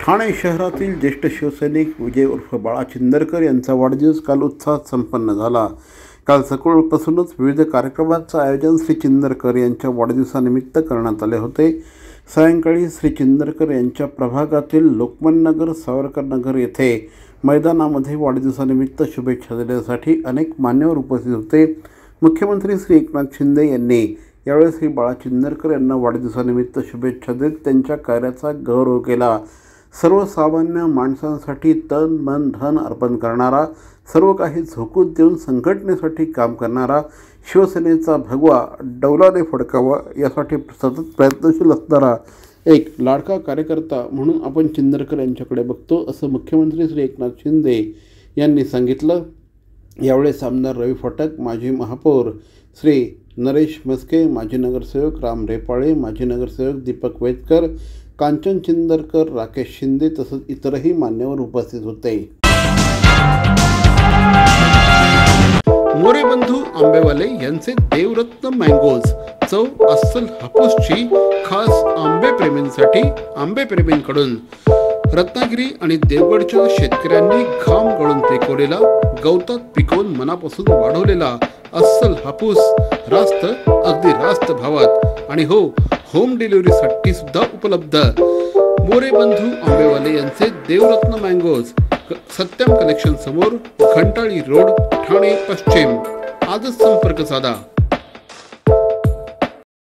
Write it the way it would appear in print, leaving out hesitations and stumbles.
ठाणे शहरातील ज्येष्ठ शिवसैनिक विजय उर्फ बाळा चिंदरकर यांचा वाढदिवस काल उत्साहात संपन्न झाला। काल सकाळपासूनच विविध कार्यक्रमांचं आयोजन श्री चिंदरकर यांच्या वाढदिवसानिमित्त करण्यात आले होते। सायंकाळी श्री चिंदरकर यांच्या प्रभागातील लोकमान्य नगर, सावरकर नगर येथे मैदानामध्ये वाढदिवसानिमित्त शुभेच्छा देण्यासाठी अनेक मान्यवर उपस्थित होते। मुख्यमंत्री श्री एकनाथ शिंदे यांनी यावेळी श्री बाळा चिंदरकर यांना वाढदिवसानिमित्त शुभेच्छा देत त्यांच्या कार्याचा गौरव केला। सर्वसामान्य माणसांसाठी तन मन धन अर्पण करणारा, सर्व काही झोकून देऊन संघटनेसाठी काम करणारा, शिवसेनेचा भगवा डौलाने फडकावा यासाठी सतत प्रयत्नशील असणारा एक लाडका कार्यकर्ता म्हणून आपण चिंदरकर यांच्याकडे बघतो, असं मुख्यमंत्री श्री एकनाथ शिंदे यांनी सांगितलं। यावेळी आमदार रवी फाटक, माजी महापौर श्री नरेश मस्के, माजी नगरसेवक राम रेपाळे, माजी नगरसेवक दीपक वेदकर, कांचन चिंदरकर, राकेश शिंदे तसंच इतरही मान्यवर उपस्थित होते। मोरे बंधू आंबेवाले यांचे देवरत्न मँगोज, चव अस्सल हापूसची, खास आंबे प्रेमींसाठी, आंबे प्रेमींकडून। रत्नागिरी आणि देवगडच्या शेतकऱ्यांनी घाम गळून पिकवलेला, गवतात पिकवून मनापासून वाढवलेला अस्सल हापूस रास्त, अगदी रास्त भावात आणि हो, होम डिलिव्हरीसाठी सुद्धा उपलब्ध। मोरे बंधू आंबेवाले यांचे देवरत्न मँगोज, सत्यम कलेक्शन समोर, घंटाळी रोड, ठाणे पश्चिम। आजच संपर्क साधा।